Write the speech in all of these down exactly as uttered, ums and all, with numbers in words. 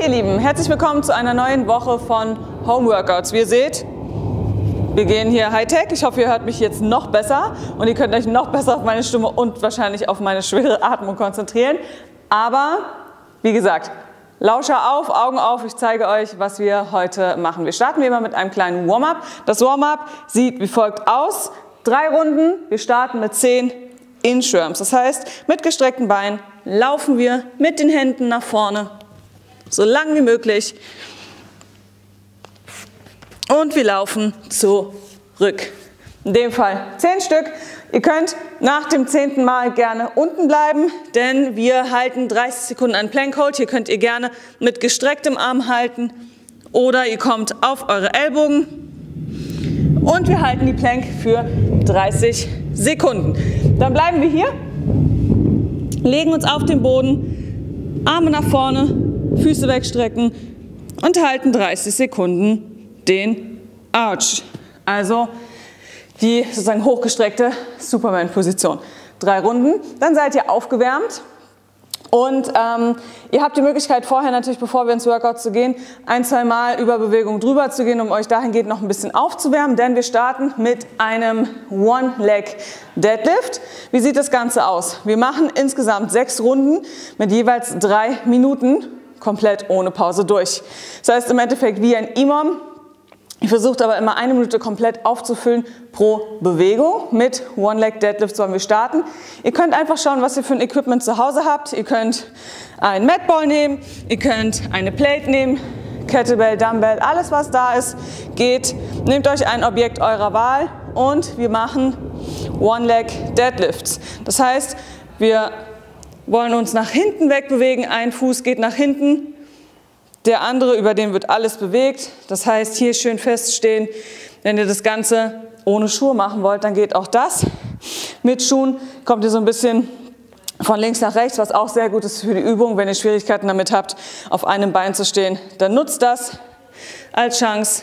ihr Lieben, herzlich willkommen zu einer neuen Woche von Home Workouts. Wie ihr seht, wir gehen hier Hightech. Ich hoffe, ihr hört mich jetzt noch besser und ihr könnt euch noch besser auf meine Stimme und wahrscheinlich auf meine schwere Atmung konzentrieren. Aber wie gesagt, Lauscher auf, Augen auf, ich zeige euch, was wir heute machen. Wir starten wie immer mit einem kleinen Warm-up. Das Warm-up sieht wie folgt aus. Drei Runden, wir starten mit zehn Inchworms. Das heißt, mit gestreckten Beinen laufen wir mit den Händen nach vorne, so lang wie möglich. Und wir laufen zurück. In dem Fall zehn Stück. Ihr könnt nach dem zehnten Mal gerne unten bleiben, denn wir halten dreißig Sekunden an Plank Hold. Hier könnt ihr gerne mit gestrecktem Arm halten oder ihr kommt auf eure Ellbogen und wir halten die Plank für dreißig Sekunden. Dann bleiben wir hier, legen uns auf den Boden, Arme nach vorne, Füße wegstrecken und halten dreißig Sekunden den Arch. Also die sozusagen hochgestreckte Superman-Position. Drei Runden, dann seid ihr aufgewärmt und ähm, ihr habt die Möglichkeit vorher natürlich, bevor wir ins Workout zu gehen, ein, zwei Mal über Bewegung drüber zu gehen, um euch dahingehend noch ein bisschen aufzuwärmen, denn wir starten mit einem One-Leg-Deadlift. Wie sieht das Ganze aus? Wir machen insgesamt sechs Runden mit jeweils drei Minuten komplett ohne Pause durch. Das heißt im Endeffekt wie ein I M O M. Ihr versucht aber immer eine Minute komplett aufzufüllen pro Bewegung. Mit One-Leg-Deadlift sollen wir starten. Ihr könnt einfach schauen, was ihr für ein Equipment zu Hause habt. Ihr könnt einen Matball nehmen, ihr könnt eine Plate nehmen, Kettlebell, Dumbbell, alles was da ist, geht. Nehmt euch ein Objekt eurer Wahl und wir machen One-Leg-Deadlifts. Das heißt, wir wollen uns nach hinten wegbewegen, ein Fuß geht nach hinten, der andere, über den wird alles bewegt. Das heißt, hier schön feststehen. Wenn ihr das Ganze ohne Schuhe machen wollt, dann geht auch das. Mit Schuhen kommt ihr so ein bisschen von links nach rechts, was auch sehr gut ist für die Übung. Wenn ihr Schwierigkeiten damit habt, auf einem Bein zu stehen, dann nutzt das als Chance.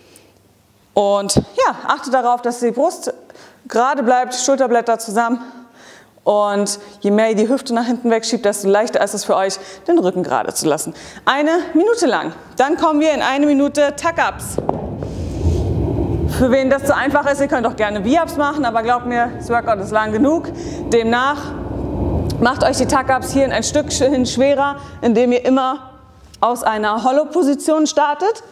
Und ja, achtet darauf, dass die Brust gerade bleibt, Schulterblätter zusammen. Und je mehr ihr die Hüfte nach hinten wegschiebt, desto leichter ist es für euch, den Rücken gerade zu lassen. Eine Minute lang. Dann kommen wir in eine Minute Tuck-Ups. Für wen das zu einfach ist, ihr könnt auch gerne V-Ups machen, aber glaubt mir, das Workout ist lang genug. Demnach macht euch die Tuck-Ups hier in ein Stückchen schwerer, indem ihr immer aus einer Hollow-Position startet.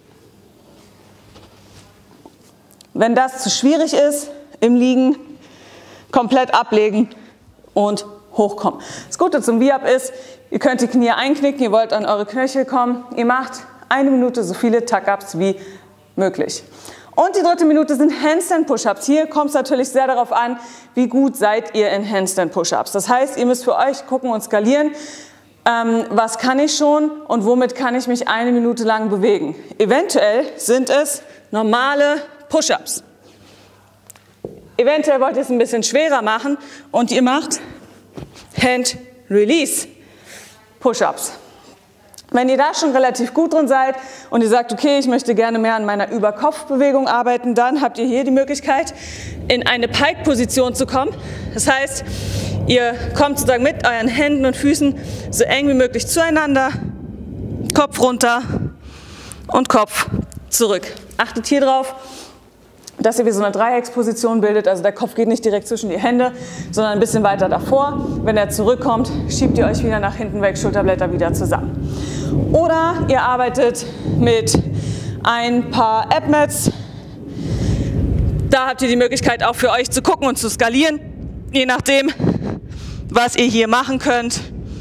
Wenn das zu schwierig ist, im Liegen, komplett ablegen und hochkommen. Das Gute zum V-Up ist, ihr könnt die Knie einknicken, ihr wollt an eure Knöchel kommen. Ihr macht eine Minute so viele Tuck-Ups wie möglich. Und die dritte Minute sind Handstand-Push-Ups. Hier kommt es natürlich sehr darauf an, wie gut seid ihr in Handstand-Push-Ups. Das heißt, ihr müsst für euch gucken und skalieren, ähm, was kann ich schon und womit kann ich mich eine Minute lang bewegen. Eventuell sind es normale Push-Ups. Eventuell wollt ihr es ein bisschen schwerer machen und ihr macht Hand-Release Push-Ups. Wenn ihr da schon relativ gut drin seid und ihr sagt, okay, ich möchte gerne mehr an meiner Überkopfbewegung arbeiten, dann habt ihr hier die Möglichkeit, in eine Pike-Position zu kommen. Das heißt, ihr kommt sozusagen mit euren Händen und Füßen so eng wie möglich zueinander, Kopf runter und Kopf zurück. Achtet hier drauf, dass ihr wie so eine Dreiecksposition bildet, also der Kopf geht nicht direkt zwischen die Hände, sondern ein bisschen weiter davor. Wenn er zurückkommt, schiebt ihr euch wieder nach hinten weg, Schulterblätter wieder zusammen. Oder ihr arbeitet mit ein paar Ab-Mats. Da habt ihr die Möglichkeit auch für euch zu gucken und zu skalieren, je nachdem, was ihr hier machen könnt.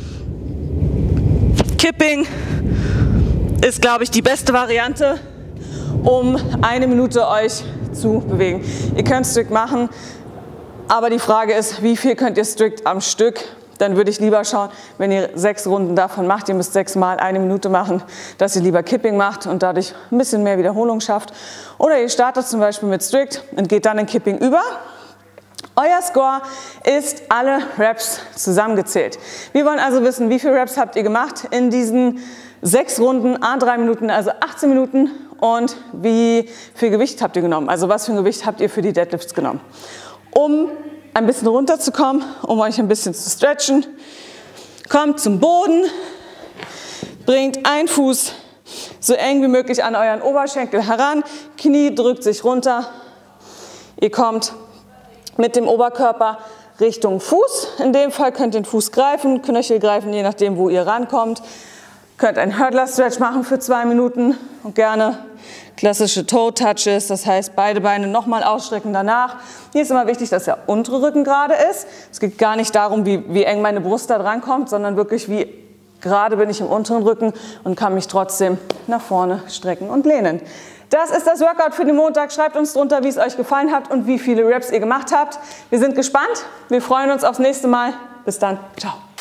Kipping ist, glaube ich, die beste Variante, um eine Minute euch zu bewegen. Ihr könnt strikt machen, aber die Frage ist, wie viel könnt ihr strikt am Stück? Dann würde ich lieber schauen, wenn ihr sechs Runden davon macht, ihr müsst sechs Mal eine Minute machen, dass ihr lieber Kipping macht und dadurch ein bisschen mehr Wiederholung schafft. Oder ihr startet zum Beispiel mit strikt und geht dann in Kipping über. Euer Score ist alle Reps zusammengezählt. Wir wollen also wissen, wie viele Reps habt ihr gemacht in diesen sechs Runden, a drei Minuten, also achtzehn Minuten. Und wie viel Gewicht habt ihr genommen? Also was für ein Gewicht habt ihr für die Deadlifts genommen? Um ein bisschen runterzukommen, um euch ein bisschen zu stretchen, kommt zum Boden, Bringt einen Fuß so eng wie möglich an euren Oberschenkel heran, Knie drückt sich runter. Ihr kommt mit dem Oberkörper Richtung Fuß. In dem Fall könnt ihr den Fuß greifen, Knöchel greifen, je nachdem, wo ihr rankommt. Könnt einen Hurdler-Stretch machen für zwei Minuten und gerne klassische Toe-Touches, das heißt beide Beine nochmal ausstrecken danach. Hier ist immer wichtig, dass der untere Rücken gerade ist. Es geht gar nicht darum, wie, wie eng meine Brust da dran kommt, sondern wirklich wie gerade bin ich im unteren Rücken und kann mich trotzdem nach vorne strecken und lehnen. Das ist das Workout für den Montag. Schreibt uns drunter, wie es euch gefallen hat und wie viele Reps ihr gemacht habt. Wir sind gespannt. Wir freuen uns aufs nächste Mal. Bis dann. Ciao.